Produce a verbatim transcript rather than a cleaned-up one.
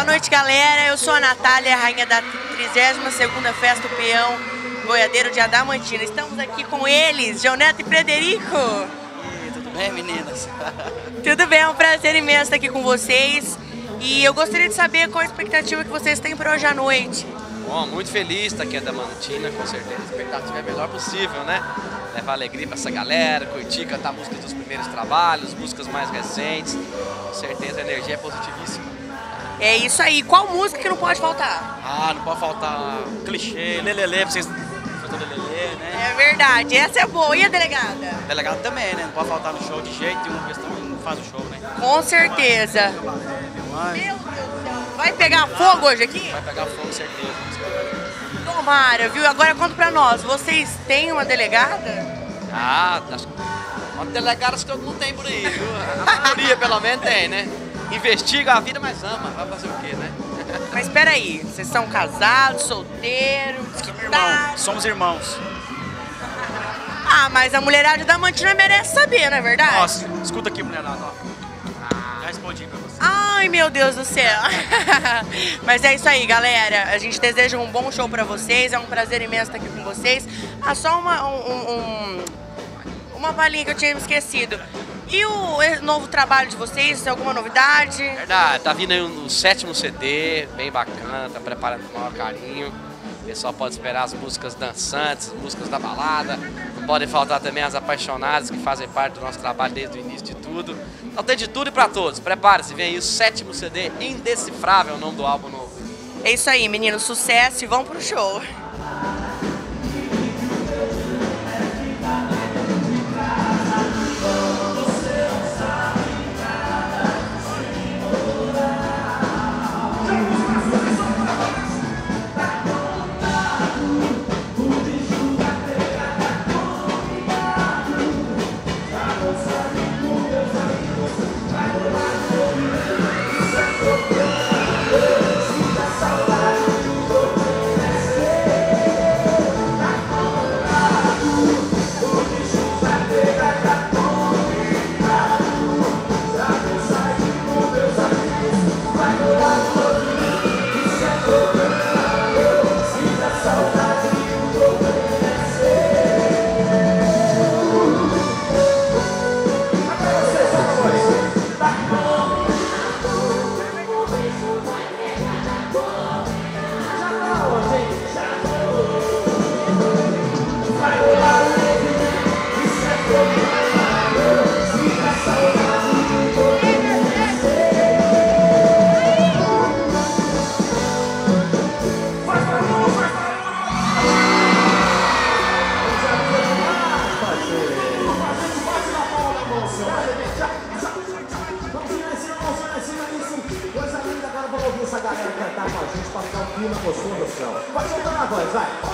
Boa noite, galera. Eu sou a Natália, rainha da trigésima segunda Festa do Peão Boiadeiro de Adamantina. Estamos aqui com eles, João Neto e Frederico. E aí, tudo bem, meninas? Tudo bem, é um prazer imenso estar aqui com vocês. E eu gostaria de saber qual a expectativa que vocês têm para hoje à noite. Bom, muito feliz de estar aqui em Adamantina, com certeza. A expectativa é a melhor possível, né? Levar alegria para essa galera, curtir, cantar músicas dos primeiros trabalhos, músicas mais recentes. Com certeza a energia é positivíssima. É isso aí. Qual música que não pode faltar? Ah, não pode faltar clichê, lelelê, pra vocês fazer lelelê, né? É verdade, essa é boa. E a delegada? Delegado também, né? Não pode faltar no show de jeito nenhum, porque senão não faz o show, né? Com certeza. Meu Deus do céu. Vai pegar fogo hoje aqui? Vai pegar fogo, com certeza. Tomara, viu? Agora conta pra nós, vocês têm uma delegada? Ah, acho que uma delegada acho que todo mundo tem por aí, viu? A maioria pelo menos tem, né? Investiga a vida, mas ama. Vai fazer o quê, né? Mas peraí, vocês são casados, solteiros? Somos irmãos. Somos irmãos. Ah, mas a mulherada da Adamantina merece saber, não é verdade? Nossa, escuta aqui, mulherada, ó. Já respondi pra você. Ai, meu Deus do céu. Mas é isso aí, galera. A gente deseja um bom show pra vocês. É um prazer imenso estar aqui com vocês. Ah, só uma, um, um, uma palhinha que eu tinha me esquecido. E o novo trabalho de vocês, tem alguma novidade? Verdade, tá vindo aí um sétimo C D, bem bacana, tá preparando com o maior carinho. O pessoal pode esperar as músicas dançantes, as músicas da balada. Não podem faltar também as apaixonadas que fazem parte do nosso trabalho desde o início de tudo. Então tem de tudo e pra todos. Prepare-se, vem aí o sétimo C D, Indecifrável, é o nome do álbum novo. É isso aí, meninos. Sucesso e vamos pro show. Essa galera cantar com a gente pra ficar um clima gostoso no céu. Vai soltando a voz, vai!